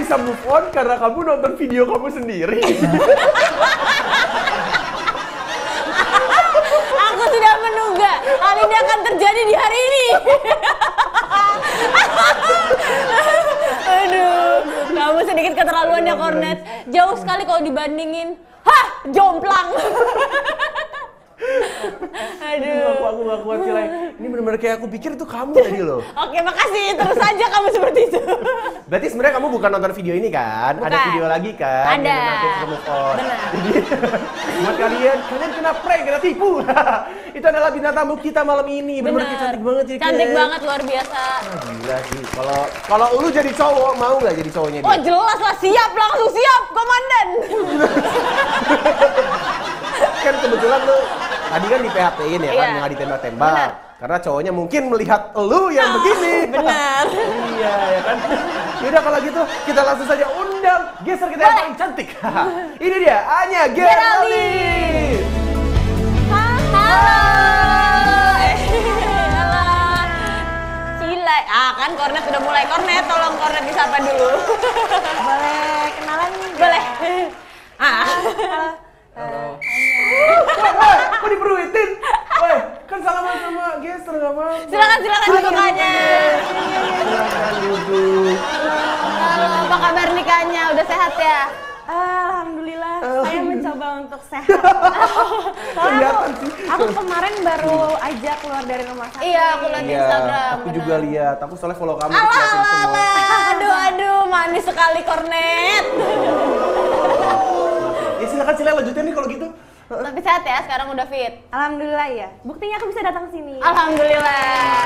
bisa move on karena kamu nonton video kamu sendiri. Aku sudah menduga hal ini akan terjadi di hari ini. Aduh, kamu sedikit keterlaluan ya Kornet. Jauh sekali kalau dibandingin. Hah, jomplang. Aduh. Aku gak kuat sih, Lai. Ini benar-benar kayak aku pikir itu kamu tadi loh. Oke, makasih. Terus aja kamu seperti itu. Berarti sebenarnya kamu bukan nonton video ini kan? Bukan. Ada video lagi kan? Ada. Yang nanti kita move on. Benar. Jadi buat kalian kena prank, kena tipu. Itu adalah bintang tamu kita malam ini. Benar-benar cantik banget sih. Cantik banget, luar biasa. Gila sih. Kalau lu jadi cowok, mau nggak jadi cowoknya dia? Oh jelas lah, siap, langsung siap, komandan. Kan kebetulan lu tadi kan di PHP-in ya kan, Iya. nggak ditembak-tembak. Karena cowoknya mungkin melihat lu yang begini. Benar. Iya ya kan. Yaudah kalau gitu kita langsung saja undang geser kita yang paling cantik. Ini dia Anya Geraldine. Halo. Cila, kan Kornet sudah mulai. Kornet, tolong Kornet disapa dulu. Boleh kenalan? Boleh. Halo. Kok diperuitin? Woi, kan salaman sama geser nggak mau. Silakan duduknya. Silakan duduk. Halo, apa kabar nikahnya? Udah sehat ya? Alhamdulillah, saya mencoba untuk sehat. Kelihatan sih. Aku kemarin baru aja keluar dari rumah sakit. Iya, aku lihat di Instagram. Aku juga lihat. Aku soalnya follow kamu. Aduh, manis sekali Kornet. Ya silakan lanjutin nih kalau gitu. Tapi sehat ya, sekarang udah fit. Alhamdulillah ya. Buktinya aku bisa datang sini. Alhamdulillah.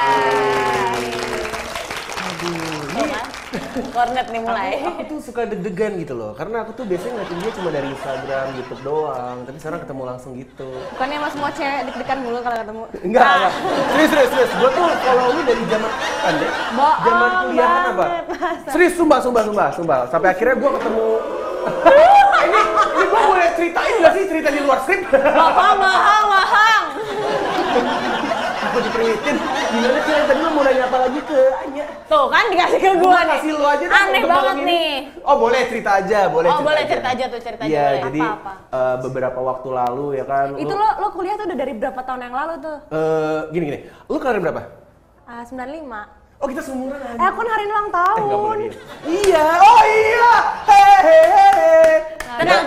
Aduh, kan? Kornet nih mulai. Aku tuh suka deg-degan gitu loh, karena aku tuh biasanya ngeliatin dia cuma dari Instagram, YouTube doang, tapi sekarang ketemu langsung gitu. Bukannya mas semua cewek deg-degan mulu kalau ketemu? Enggak. Serius. Gua tuh kalau lu dari zaman deh, zaman kuliahan apa? Serius, sumpah. Sampai akhirnya gua ketemu. ini gua boleh ceritain nggak sih cerita di luar skrip? Bapak mahang. Aku diperingetin, gimana sih tadi lu mau nanya apa lagi ke Anya? Tuh kan dikasih ke gua nih. Kasih lu aja. Aneh banget nih. Oh boleh cerita aja, boleh. Cerita aja. Iya, boleh. jadi beberapa waktu lalu ya kan. Itu lo kuliah tuh udah dari berapa tahun yang lalu tuh? Gini. Lu kalian berapa? 95. Oh kita seumuran aja. Aku kan hari ini ulang tahun. Nggak boleh gitu. Iya. Oh iya. Hehehe. Tenang.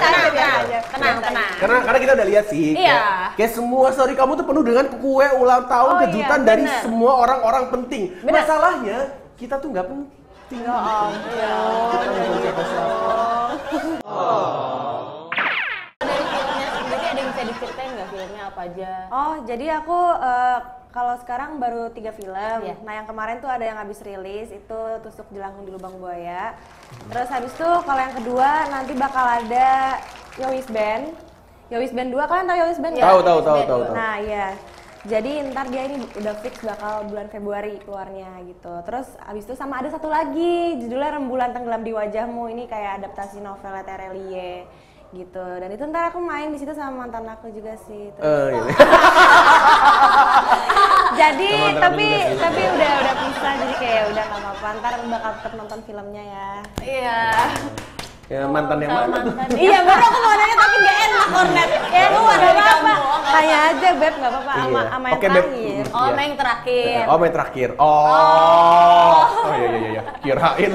Karena kita udah lihat sih. Iya. Kayak semua story kamu tuh penuh dengan kue ulang tahun Oh, kejutan iya, dari bener. semua orang-orang penting. Bener. Masalahnya kita tuh nggak penting. Ya ampun. Kita bukan siapa-siapa. Dari filmnya sendiri ada yang bisa diceritain nggak filmnya apa aja? Oh, jadi aku kalau sekarang baru 3 film. Iya. Nah, yang kemarin tuh ada yang habis rilis, itu Tusuk Jelangkung di Lubang Buaya. Terus habis itu kalau yang kedua nanti bakal ada Yowis Band. Yowis Band 2, kalian tahu Yowis Band? Tahu. Nah, iya. Jadi ntar dia ini udah fix bakal bulan Februari keluarnya gitu. Terus abis itu sama ada satu lagi, judulnya Rembulan Tenggelam di Wajahmu. Ini kayak adaptasi novel Terelie gitu. Dan itu ntar aku main di situ sama mantan aku juga sih. Terus, Iya. jadi Teman-teman tapi udah pisah, jadi kayak udah nggak apa-apa. Ntar bakal tetap nonton filmnya ya. Iya. Ya mantan yang mana tuh? Iya, baru aku mau nanya tapi nggak enak Kornet. Ya lu ada di kamu. Tanya aja Beb, nggak apa-apa sama Iya. sama yang Oke, Beb. terakhir. Oh, Iya. yang terakhir. Oh, main terakhir. Oh iya. Kirain.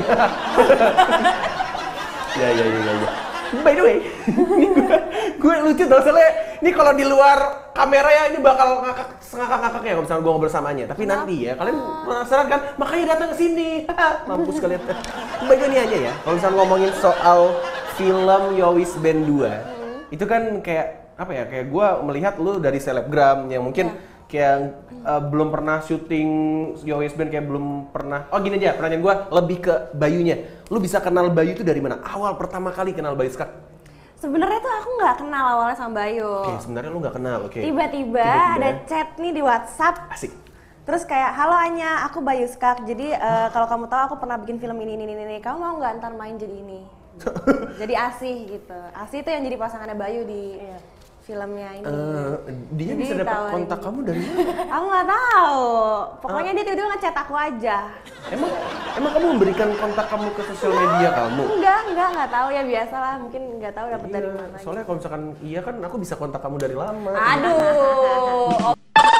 Ya. By the way, gue lucu tau soalnya ini kalau di luar kamera ya ini bakal ngakak ya kalau misalnya gue ngobrol samanya. Tapi nanti ya kalian penasaran kan, makanya datang ke sini. Mampus kalian. By the way ini aja ya. Kalau misalnya ngomongin soal film Yowis Band 2, itu kan kayak apa ya? Kayak gue melihat lu dari selebgram yang mungkin kayak belum pernah syuting Yowis Band, kayak belum pernah. Oh gini aja, pertanyaan gue lebih ke Bayunya. Lu bisa kenal Bayu itu dari mana? Awal pertama kali kenal Bayu Skak? Sebenarnya tuh aku nggak kenal awalnya sama Bayu. Oke, sebenarnya lu nggak kenal, oke. Tiba-tiba ada chat nih di WhatsApp. Asik. Terus kayak, halo Anya, aku Bayu Skak. Jadi kalau kamu tahu aku pernah bikin film ini. Kamu mau nggak ntar main jadi ini? Jadi Asih gitu. Asih itu yang jadi pasangannya Bayu di filmnya ini. Dia Jadi bisa dapat ditawarin. kontak kamu dari mana? Aku nggak tahu. Pokoknya dia tiba-tiba ngechat aku aja. Emang kamu memberikan kontak kamu ke sosial media kamu? Nggak tahu ya, biasalah. Mungkin nggak tahu dapat dari mana. Soalnya kalau misalkan iya kan aku bisa kontak kamu dari lama. Aduh.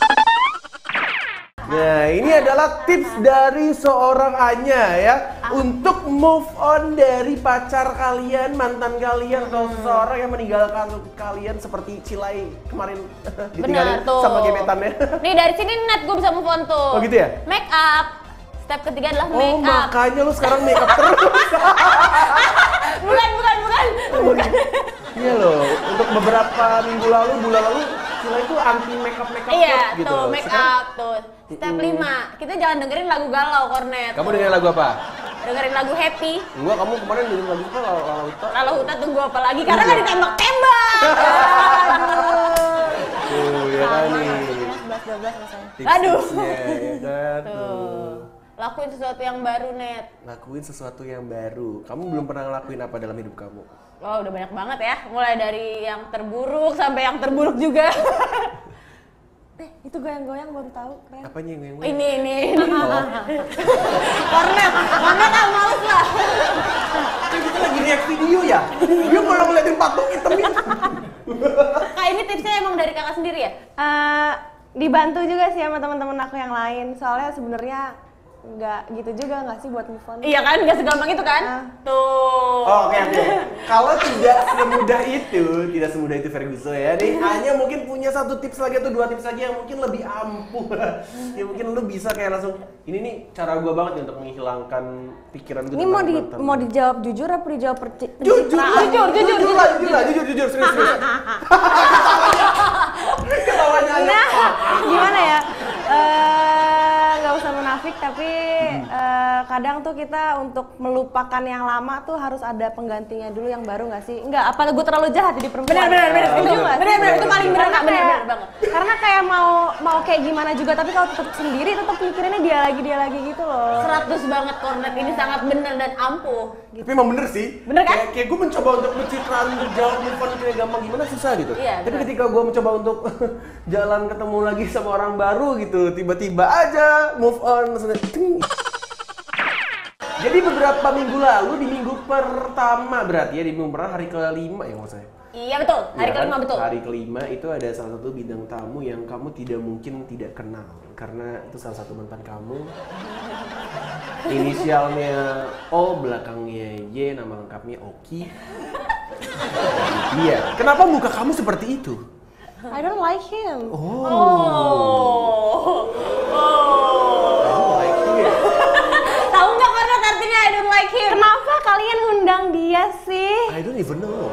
Nah, ini adalah tips dari seorang Anya ya untuk move on dari pacar kalian, mantan kalian atau seseorang yang meninggalkan kalian seperti Cilai kemarin ditinggalin Benar tuh. sama gebetannya. Nih dari sini net gue bisa move on tuh. Oh gitu ya? Make up. Step ketiga adalah Oh, make up. makanya lu sekarang make up terus. Bukan. Iya loh, untuk beberapa minggu lalu, bulan lalu Cilai itu anti make up Iya, gitu. tuh make up tuh. Step 5. Kita jangan dengerin lagu galau, Kornet. Kamu dengerin lagu apa? Dengerin lagu happy. Enggak, kamu kemarin dengerin lagu apa? Lalu Lalu Huta tunggu apa lagi? Karena nggak ditembak-tembak. Tuh, ya kan nih. 11-12 rasanya. Aduh. Tips-tipsnya, ya kan? Tuh. Lakuin sesuatu yang baru, Net. Lakuin sesuatu yang baru. Kamu belum pernah ngelakuin apa dalam hidup kamu? Oh, udah banyak banget ya. Mulai dari yang terburuk sampai yang terburuk juga. Itu goyang-goyang baru tahu, keren. Apanya yang Ini. Kornet ah, males lah. Kan kita lagi react video ya? Dia malah ngeliatin patung hitam itu. Kak, ini tipsnya emang dari kakak sendiri ya? Dibantu juga sih sama teman-teman aku yang lain. Soalnya sebenarnya nggak gitu juga nggak sih buat move on? Iya kan, nggak segampang itu kan? Tuh. Oh, oke. Kalau tidak semudah itu Ferguson ya. Nih, hanya mungkin punya satu tips lagi atau dua tips lagi yang mungkin lebih ampuh. Ya mungkin lu bisa kayak langsung, ini nih cara gua banget nih untuk menghilangkan pikiran gue. Ini mau dijawab jujur apa dijawab jujur serius. Ketawanya aja. Nah, gimana ya? Nggak usah munafik, tapi kadang tuh kita untuk melupakan yang lama tuh harus ada penggantinya dulu yang baru nggak sih? Nggak, apa gue terlalu jahat jadi perempuan? Benar. Setuju nggak sih? Benar, itu paling benar, Kak. Benar banget. Karena kayak mau kayak gimana juga, tapi kalau tetap sendiri tetap mikirinnya dia lagi gitu loh. 100 banget Kornet, ini sangat benar dan ampuh. Tapi emang bener sih. Bener kan? Kayak gue mencoba untuk mencitrakan untuk jawab move on kayak gampang gimana susah gitu. Iya, Tapi bener. ketika gue mencoba untuk jalan ketemu lagi sama orang baru gitu, tiba-tiba aja move on. Jadi beberapa minggu lalu di minggu pertama berarti ya, di minggu pertama hari ke-5 ya maksudnya. Iya betul, hari Iya kelima kan? betul. Hari kelima itu ada salah satu bintang tamu yang kamu tidak mungkin tidak kenal karena itu salah satu mantan kamu. Inisialnya O, belakangnya Y, nama lengkapnya Oki. Iya. Kenapa muka kamu seperti itu? I don't like him. Tahu nggak Kornet artinya I don't like him? Kenapa kalian ngundang dia sih? I don't even know.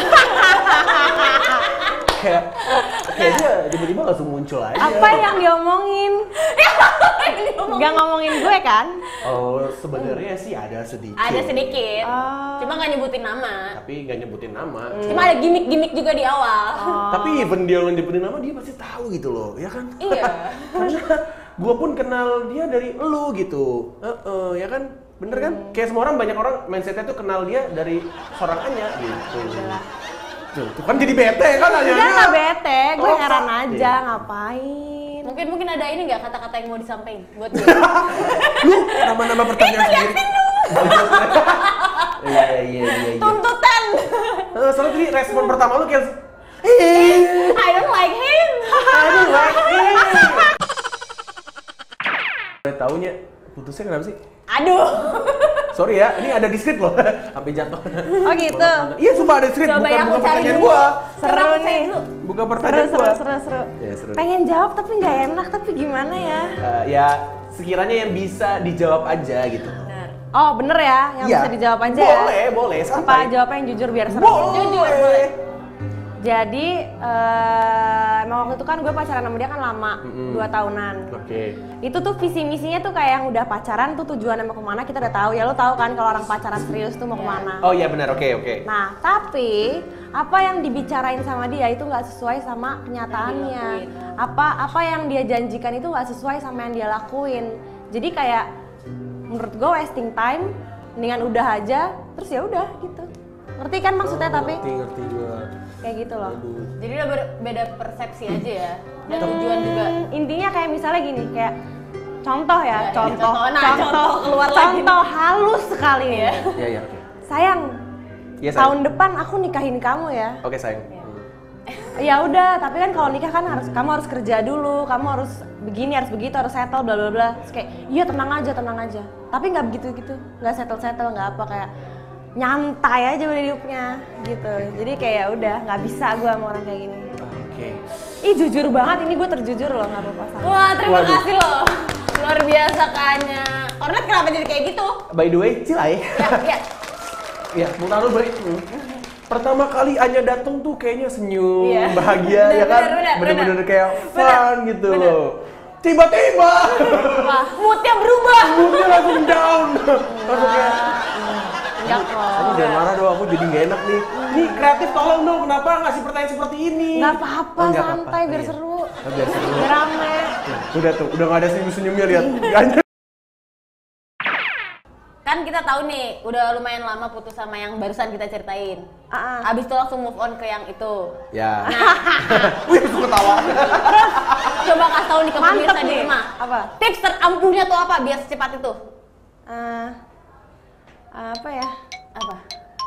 kayak dia tiba-tiba langsung muncul aja. Apa yang diomongin? Gak ngomongin gue kan? Oh, sebenarnya sih ada sedikit. Ada sedikit, Oh. cuma nggak nyebutin nama. Tapi nggak nyebutin nama. Cuma ada gimmick-gimmick juga di awal. Tapi even dia lo nyebutin nama, dia pasti tahu gitu loh, ya kan? Iya. Karena gua pun kenal dia dari lu gitu. Ya kan? Bener kan? Kayak semua orang, banyak orang mindsetnya tuh kenal dia dari seorang Anya gitu. Tuh kan jadi bete kan Anya. Enggak, nggak bete, gue Oh, heran iya. aja ngapain. Mungkin ada ini nggak kata-kata yang mau disampaikan buat gue? Lu nama-nama pertanyaan sendiri. Iya. Tuntutan. Soalnya tadi respon pertama lu kayak I don't like him. aduh lagi. Taunya putusnya kenapa sih? Aduh. Sorry ya, ini ada di script loh. Sampai jatuh. Oh gitu. Iya, sumpah ada script, Coba bukan ya, aku cari pertanyaan dulu. gua. Seru nih. Bukan pertanyaan gua. Seru. Ya, seru. Pengen jawab tapi nggak enak, tapi gimana ya? Ya, sekiranya yang bisa dijawab aja gitu. Benar. Oh bener ya, yang Iya. bisa dijawab aja ya? Boleh, Apa santai. jawabnya yang jujur biar seru? Boleh. Jadi emang waktu itu kan gue pacaran sama dia kan lama, 2 tahunan. Oke. Itu tuh visi misinya tuh kayak yang udah pacaran tuh tujuannya mau kemana kita udah tahu ya, lo tahu kan kalau orang pacaran serius tuh mau kemana. Oh iya benar, oke. Nah tapi apa yang dibicarain sama dia itu nggak sesuai sama kenyataannya. Apa yang dia janjikan itu nggak sesuai sama yang dia lakuin. Jadi kayak menurut gue wasting time, mendingan udah aja, terus ya udah gitu. Ngerti kan maksudnya tapi? Ngerti gua. kayak gitu loh. Jadi udah beda persepsi aja ya. Dan tujuan juga. Intinya kayak misalnya gini, kayak contoh ya, Ya, contoh keluar lagi. contoh halus sekali ya. Iya, oke. Sayang, Iya, sayang. tahun depan aku nikahin kamu ya. Oke, sayang. Ya udah, tapi kan kalau nikah kan kamu harus kerja dulu, kamu harus begini, harus begitu, harus settle, bla bla bla. Terus kayak, iya tenang aja. Tapi nggak begitu gitu, nggak settle, nggak apa, kayak nyantai aja udah hidupnya gitu. Jadi kayak ya udah, nggak bisa gue sama orang kayak gini. Oke. Ih jujur banget, ini gue terjujur loh, nggak apa-apa sama. Wah, terima Waduh. kasih loh. Luar biasa Kanya. Kornet kenapa jadi kayak gitu? By the way, Cilai. Ya. Ya, mau taruh Bre. Pertama kali Anya datang tuh kayaknya senyum, Iya. bahagia Bener, ya kan? bener. Bener-bener kayak fun Bener, gitu bener. loh. Tiba-tiba Wah, moodnya berubah. moodnya langsung down. Langsung kayak Enggak kok. Aku jangan marah dong, aku jadi gak enak nih. Nih kreatif tolong dong, kenapa ngasih pertanyaan seperti ini? Nggak apa-apa, Oh, nggak santai, apa-apa. biar Iya. seru, Oh, biar seru. biar rame. Udah tuh, udah gak ada senyum-senyumnya lihat. Anya. Kan kita tahu nih, udah lumayan lama putus sama yang barusan kita ceritain. Abis itu langsung move on ke yang itu. Ya. Wih, aku ketawa. Coba kasih tahu nih ke Mantep pemirsa di nih. rumah. Apa? Tips terampuhnya tuh apa biar secepat itu? Apa ya? Apa?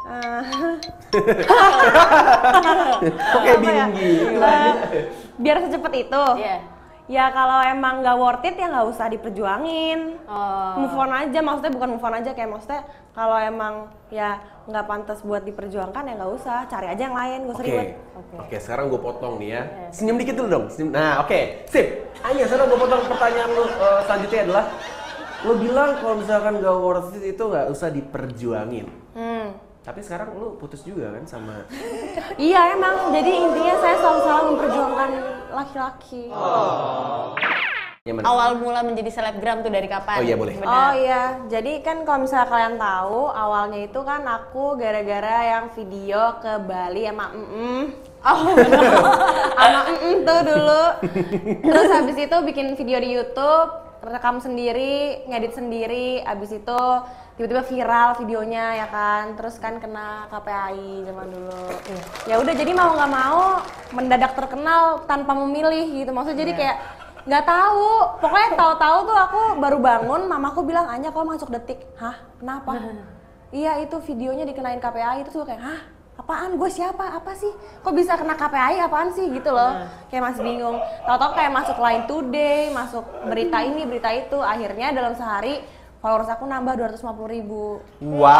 Oke, bingung gitu. Biar secepat itu. Iya. Ya kalau emang nggak worth it ya nggak usah diperjuangin. Oh. Move on aja, maksudnya bukan move on aja, kayak maksudnya kalau emang ya nggak pantas buat diperjuangkan ya nggak usah, cari aja yang lain, nggak usah ribet. Oke, sekarang gue potong nih ya. Senyum dikit dulu dong. Senyum. Nah, oke, sip. Anya, sekarang gue potong pertanyaan lu selanjutnya adalah, lu bilang kalau misalkan gak worth it itu nggak usah diperjuangin. Tapi sekarang lu putus juga kan sama... Iya emang, jadi intinya saya selalu memperjuangkan laki-laki. Yang mana? Awal mula menjadi selebgram tuh dari kapan? Oh iya, boleh. Benar. Oh iya, jadi kan kalau misalnya kalian tahu, awalnya itu kan aku gara-gara yang video ke Bali sama Oh, sama tuh dulu. Terus habis itu bikin video di YouTube, rekam sendiri, ngedit sendiri, habis itu tiba-tiba viral videonya ya kan, terus kan kena KPAI zaman dulu. Ya udah, jadi mau nggak mau mendadak terkenal tanpa memilih gitu, maksudnya jadi kayak nggak tahu, pokoknya tahu-tahu tuh aku baru bangun, mamaku bilang, Anya kok masuk Detik. Hah, kenapa? Iya itu videonya dikenain KPAI, itu tuh kayak hah, apaan, gue siapa, apa sih, kok bisa kena KPAI, apaan sih gitu loh. Kayak masih bingung, tahu-tahu kayak masuk Line Today, masuk berita ini berita itu, akhirnya dalam sehari followers aku nambah 250.000. Wow.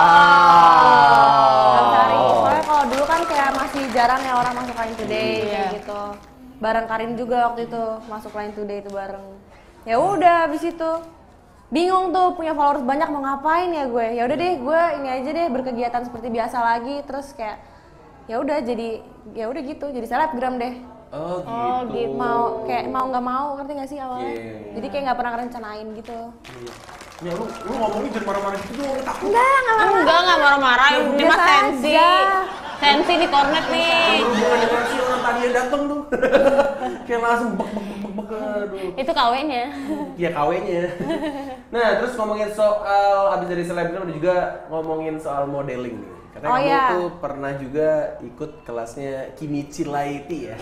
Dalam sehari, soalnya kalau dulu kan kayak masih jarang ya orang masuk Line Today kayak gitu. Bareng Karin juga waktu itu masuk Line Today itu bareng. Ya udah habis itu bingung tuh, punya followers banyak mau ngapain ya gue. Ya udah deh, gue ini aja deh berkegiatan seperti biasa lagi, terus kayak ya udah jadi ya udah gitu, jadi selebgram deh. Oh gitu. Oh, gitu. Mau kayak mau nggak mau, ngerti nggak sih awalnya? Iya. Jadi kayak nggak pernah ngerencanain gitu. Ya lu ngomongnya jangan marah-marah gitu dong, takut. enggak marah-marah. Ini Biasa mah sensi. aja. Sensi di kornet nih. Berhubungan dengan si orang tadi yang dateng tuh. Kayak langsung bek, aduh. Itu KW-nya. Ya KW-nya. Nah, terus ngomongin soal abis dari selebgram dan juga ngomongin soal modeling nih. Katanya Oh, kamu iya. tuh pernah juga ikut kelasnya Kimichi Laiti ya.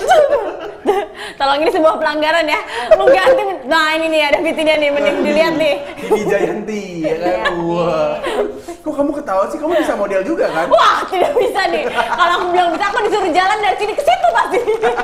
Tolong, ini sebuah pelanggaran ya. Mengganti. Nah, ini nih ada VT-nya nih, mending dilihat nih. Kimi Jayanti ya kan. Wah. Kok kamu ketawa sih? Kamu bisa model juga kan? Wah, tidak bisa nih. Kalau aku bilang bisa, aku disuruh jalan dari sini ke situ pasti.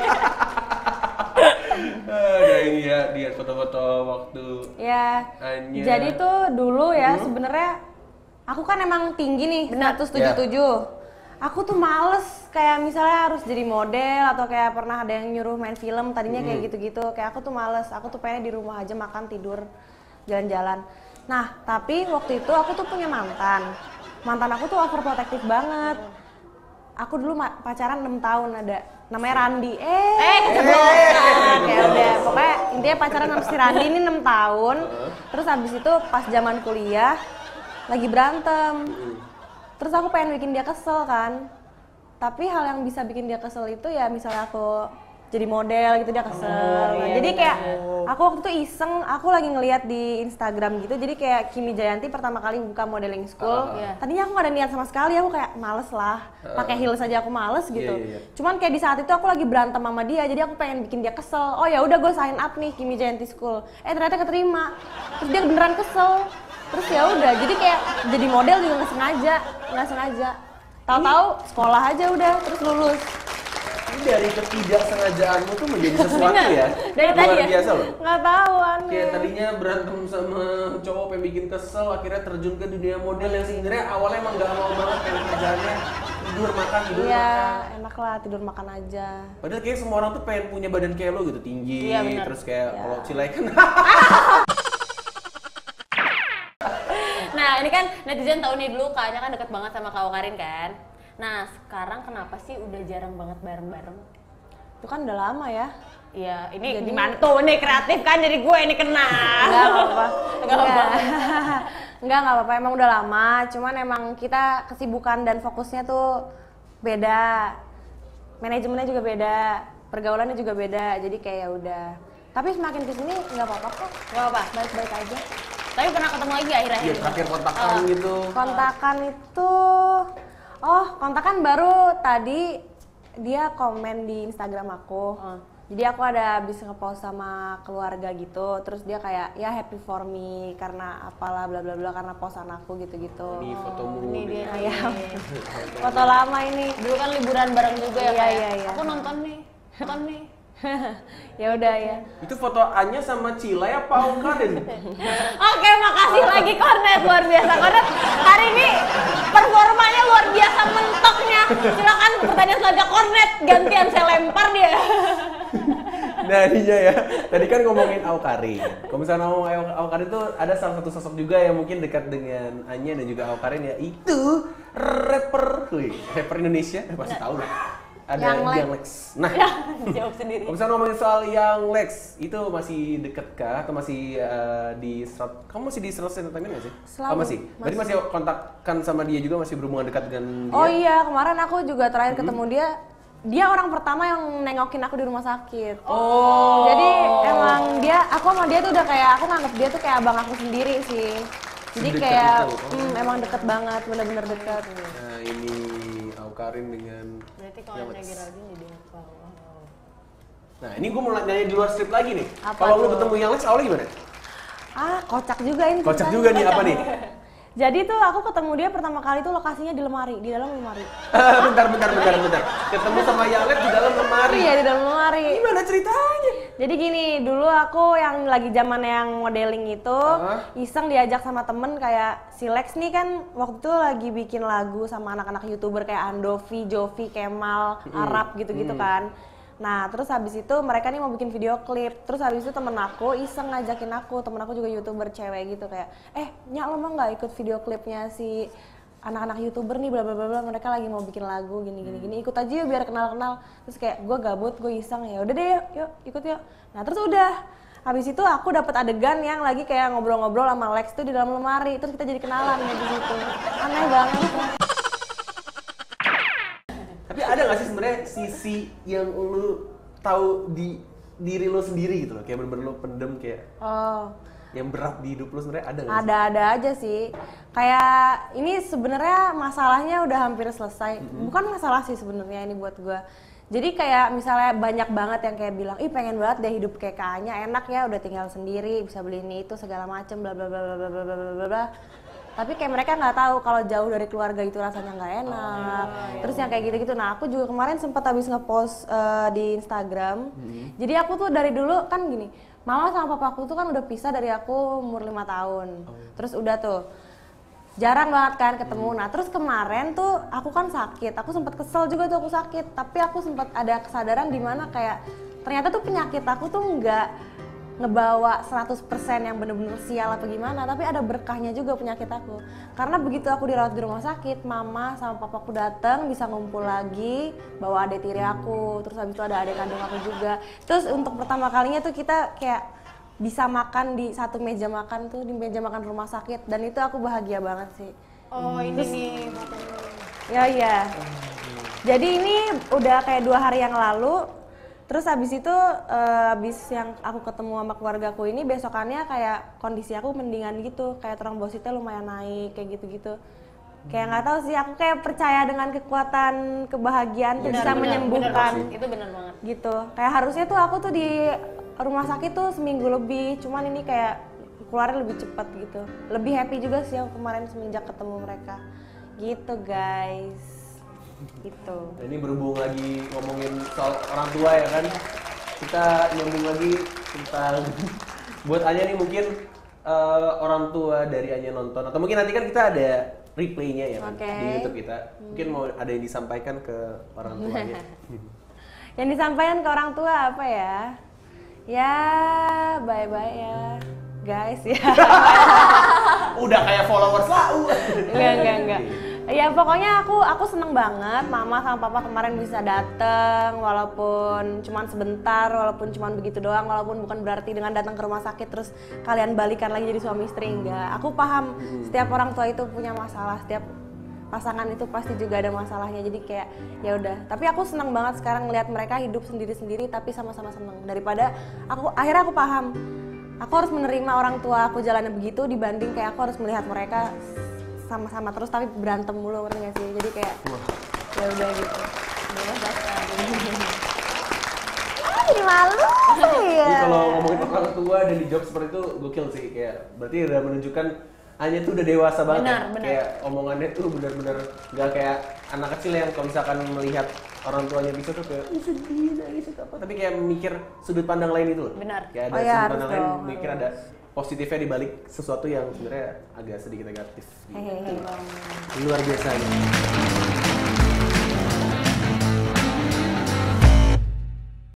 Ada ini ya, dia foto-foto waktu Ya, Anya. jadi tuh dulu ya sebenarnya aku kan emang tinggi nih, 177. Aku tuh males kayak misalnya harus jadi model atau kayak pernah ada yang nyuruh main film, tadinya kayak gitu-gitu. Kayak aku tuh males, aku tuh pengen di rumah aja makan, tidur, jalan-jalan. Nah, tapi waktu itu aku tuh punya mantan. Mantan aku tuh overprotective banget. Aku dulu pacaran 6 tahun ada. Namanya Randi. Keceplosan. Kayak udah, pokoknya intinya pacaran sama si Randi ini 6 tahun. Terus habis itu pas zaman kuliah lagi berantem. Terus aku pengen bikin dia kesel kan. Tapi hal yang bisa bikin dia kesel itu ya misalnya aku jadi model gitu, dia kesel. Nah, jadi kayak aku waktu itu iseng, aku lagi ngeliat di Instagram gitu, jadi kayak Kimi Jayanti pertama kali buka modeling school. Tadinya aku gak ada niat sama sekali, aku kayak males lah, pakai heels aja aku males gitu. Cuman kayak di saat itu aku lagi berantem sama dia, jadi aku pengen bikin dia kesel. Oh ya udah gue sign up nih Kimi Jayanti School. Ternyata keterima. Terus dia beneran kesel. Terus ya udah, jadi kayak jadi model juga nggak sengaja. Tahu-tahu sekolah aja udah, terus lulus. Ini dari ketidaksengajaanmu tuh menjadi sesuatu ya. Dari luar tadi ya? biasa loh. Nggak tahu aneh. Kayak tadinya berantem sama cowok yang bikin kesel, akhirnya terjun ke dunia model yang sebenarnya awalnya emang gak mau banget, kayak kerjaannya tidur makan. Iya, enak lah tidur makan aja. Padahal kayak semua orang tuh pengen punya badan kayak lo gitu, tinggi, terus kayak kalau Cilai kan. Nah ini kan netizen tahu nih dulu Kakaknya kan deket banget sama Kak Awkarin kan. Nah sekarang kenapa sih udah jarang banget bareng-bareng? Itu kan udah lama ya. Iya, ini jadi, gimana tuh nih kreatif kan jadi gue ini kena. Enggak apa-apa. Enggak apa-apa, emang udah lama. Cuman emang kita kesibukan dan fokusnya tuh beda. Manajemennya juga beda, pergaulannya juga beda. Jadi kayak ya udah. Tapi semakin kesini nggak apa-apa kok. Nggak apa, baik-baik aja. Tapi pernah ketemu lagi akhir-akhir? Iya, terakhir kontakan gitu. Kontakan itu, kontakan baru tadi dia komen di Instagram aku. Jadi aku ada habis ngepost sama keluarga gitu, terus dia kayak ya happy for me karena apalah bla bla bla karena posan aku gitu-gitu. Ini fotomu. Ini dia nih. Ya, foto lama ini. Dulu kan liburan bareng juga ya Kak? Iya. Aku nonton nih. Ya udah ya. Itu foto Anya sama Cilai apa Awkarin? Oke, makasih lagi Kornet, luar biasa Kornet. Hari ini performanya luar biasa mentoknya. Silakan pertanyaan selanjutnya Kornet, gantian saya lempar dia. Nah ininya ya, tadi kan ngomongin Awkarin. Kalau misalnya ngomong Awkarin tuh ada salah satu sosok juga yang mungkin dekat dengan Anya dan juga Awkarin ya. Itu rapper Indonesia, pasti tahu lah. Ada Yang Lex. Nah, jawab sendiri. Kalau misalnya ngomongin soal Yang Lex, itu masih deket kah? Atau masih kamu masih di Strut Entertainment nggak sih? Selalu. Masih? Berarti masih kontakkan sama dia juga, masih berhubungan dekat dengan dia? Oh iya, kemarin aku juga terakhir ketemu dia. Dia orang pertama yang nengokin aku di rumah sakit. Oh. Jadi emang aku sama dia tuh udah kayak, aku nganggep dia tuh kayak abang aku sendiri sih. Jadi Sedekat kayak, itu. emang deket banget, bener-bener deket. Nah ini Awkarin dengan Berarti kalau Yang Anya Lex. Geraldine jadi apa? Nah ini gue mau nanya di luar strip lagi nih. Apa Kalau lu tuh? ketemu Yang Lex awalnya gimana? Kocak juga ini. Kocak ceritanya. juga nih, apa nih? Jadi tuh aku ketemu dia pertama kali tuh lokasinya di lemari, di dalam lemari. bentar. Ketemu sama Yang Lex di dalam lemari. Iya, di dalam lemari. Gimana ceritanya? Jadi gini, dulu aku yang lagi zaman yang modeling itu, iseng diajak sama temen kayak si Lex nih kan waktu itu lagi bikin lagu sama anak-anak YouTuber kayak Andovi, Jovi, Kemal, Arab gitu-gitu kan. Nah terus habis itu mereka nih mau bikin video klip, terus habis itu temen aku iseng ngajakin temen aku juga YouTuber cewek gitu kayak, Nyak lo mau nggak ikut video klipnya si anak-anak YouTuber nih bla bla bla, mereka lagi mau bikin lagu gini ikut aja yuk biar kenal. Terus kayak gue gabut, gue iseng, ya udah deh yuk ikut yuk. Nah terus udah habis itu aku dapat adegan yang lagi kayak ngobrol-ngobrol sama Lex tuh di dalam lemari, terus kita jadi kenalan di situ. Aneh banget. Tapi ada nggak sih sebenarnya sisi yang lu tahu di diri lu sendiri gitu loh, kayak bener-bener lu pendem kayak yang berat di hidup lu sebenarnya ada nggak sih? Ada aja sih. Kayak ini sebenarnya masalahnya udah hampir selesai. Bukan masalah sih sebenarnya ini buat gua. Jadi kayak misalnya banyak banget yang kayak bilang, ih pengen banget deh hidup kayak Kanya, enak ya udah tinggal sendiri, bisa beli ini itu segala macem bla bla bla bla bla bla bla bla. Tapi kayak mereka nggak tahu kalau jauh dari keluarga itu rasanya nggak enak. Terus yang kayak gitu-gitu. Nah aku juga kemarin sempat habis ngepost di Instagram. Jadi aku tuh dari dulu kan gini, mama sama papaku tuh kan udah pisah dari aku umur 5 tahun. Terus udah tuh jarang banget kan ketemu. Nah terus kemarin tuh aku kan sakit. Aku sempat kesel juga tuh aku sakit. Tapi aku sempat ada kesadaran di mana kayak ternyata tuh penyakit aku tuh nggak ngebawa 100% yang bener-bener sial apa gimana, tapi ada berkahnya juga penyakit aku. Karena begitu aku dirawat di rumah sakit, mama sama papaku datang bisa ngumpul lagi, bawa adik tiri aku, terus habis itu ada adik kandung aku juga. Terus untuk pertama kalinya tuh kita kayak bisa makan di satu meja makan tuh, di meja makan rumah sakit, dan itu aku bahagia banget sih. Oh ini nih. Ya iya. Jadi ini udah kayak 2 hari yang lalu, Terus abis itu, abis yang aku ketemu sama keluargaku ini, besokannya kayak kondisi aku mendingan gitu, kayak trombositnya lumayan naik, kayak gitu-gitu. Kayak nggak tahu sih, aku kayak percaya dengan kekuatan kebahagiaan tuh bisa menyembuhkan. Itu benar banget. Gitu. Kayak harusnya tuh aku tuh di rumah sakit tuh seminggu lebih, cuman ini kayak keluarnya lebih cepat gitu. Lebih happy juga sih aku kemarin semenjak ketemu mereka. Gitu guys. Gitu. Nah, ini berhubung lagi ngomongin soal orang tua ya kan, kita nyambung lagi tentang buat Anya nih mungkin orang tua dari Anya nonton atau mungkin nanti kan kita ada replaynya ya kan di YouTube kita, mungkin mau ada yang disampaikan ke orang tuanya. Yang disampaikan ke orang tua apa ya? Ya bye-bye ya guys ya. Udah kayak followers lah. Enggak. Ya pokoknya aku seneng banget mama sama papa kemarin bisa dateng walaupun cuman sebentar, walaupun cuman begitu doang, walaupun bukan berarti dengan datang ke rumah sakit terus kalian balikan lagi jadi suami istri, enggak. Aku paham setiap orang tua itu punya masalah, setiap pasangan itu pasti juga ada masalahnya, jadi kayak ya udah. Tapi aku seneng banget sekarang ngelihat mereka hidup sendiri-sendiri tapi sama-sama seneng, daripada akhirnya aku paham aku harus menerima orang tua aku jalannya begitu dibanding kayak aku harus melihat mereka sama-sama terus tapi berantem mulu, ngerti gak sih? Jadi kayak ya udah gitu. Jadi malu ya. Jadi kalau ngomongin orang tua dan dijawab seperti itu gokil sih, kayak berarti udah menunjukkan Anya tuh udah dewasa banget. Benar. Kayak omongannya tuh benar-benar nggak kayak anak kecil yang kalau misalkan melihat orang tuanya bisa tuh kayak sedih nangis apa, tapi kayak mikir sudut pandang lain itu loh. Benar. Kayak ada sudut pandang lain, mikir ada positifnya di balik sesuatu yang sebenarnya agak sedikit negatif. Hehehe. Luar biasa.